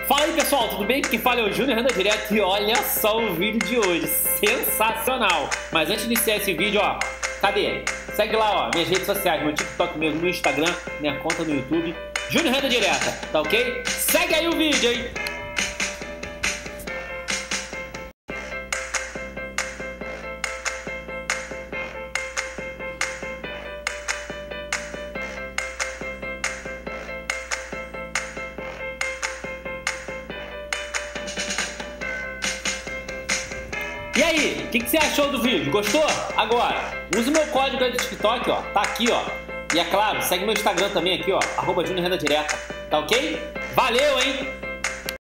Fala aí pessoal, tudo bem? Quem fala é o Júnior Renda Direta e olha só o vídeo de hoje, sensacional! Mas antes de iniciar esse vídeo, ó, cadê? Segue lá, ó, minhas redes sociais, meu TikTok mesmo, meu Instagram, minha conta no YouTube, Júnior Renda Direta, tá ok? Segue aí o vídeo, hein? E aí, o que você achou do vídeo? Gostou? Agora, use o meu código aí do TikTok, ó, tá aqui, ó. E é claro, segue meu Instagram também aqui, ó, @JuniorRendaDireta, tá ok? Valeu, hein?